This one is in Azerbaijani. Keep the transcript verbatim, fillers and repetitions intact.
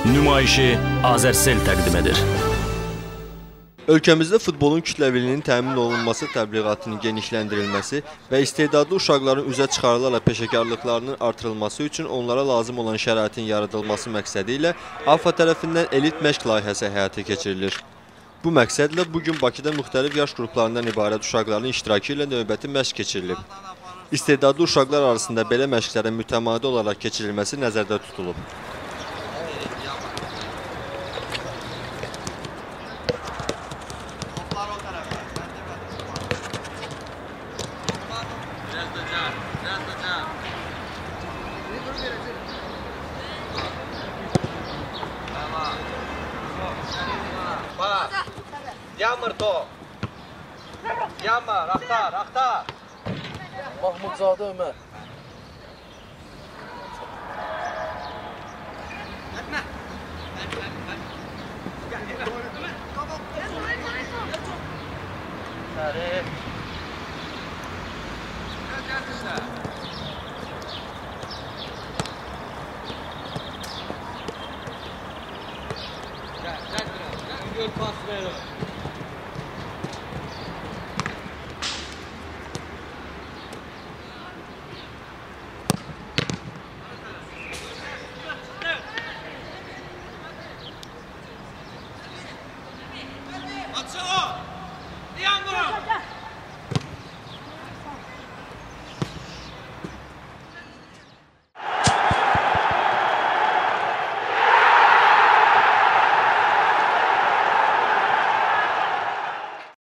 Nümayişi Azərsel təqdim edir. Ölkəmizdə futbolun kütləviliyinin təmin olunması, təbliğatının genişləndirilməsi və istedadlı uşaqların üzə çıxarılaraq peşəkarlıqlarının artırılması üçün onlara lazım olan şəraitin yaradılması məqsədi ilə AFFA tərəfindən elit məşq layihəsi həyata keçirilir. Bu məqsədlə bugün Bakıda müxtəlif yaş qruplarından ibarət uşaqların iştirakı ilə növbəti məşq keçirilib. İstedadlı uşaqlar arasında belə məşqlərin mütəmadi olaraq keçirilməsi nəzərdə tutulub. Yamır top. Yamır, Axtar, Axtar. Mahmudzadə Ömər. Şərif. Gel, gel, gel. Gel, pas ver.